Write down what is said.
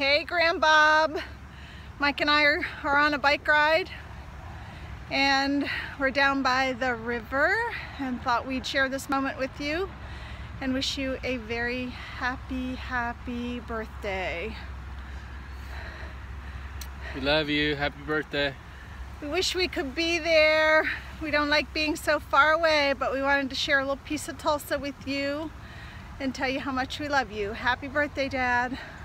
Hey Graham Bob, Mike and I are on a bike ride and we're down by the river and thought we'd share this moment with you and wish you a very happy birthday. We love you. Happy birthday. We wish we could be there. We don't like being so far away, but we wanted to share a little piece of Tulsa with you and tell you how much we love you. Happy birthday, Dad.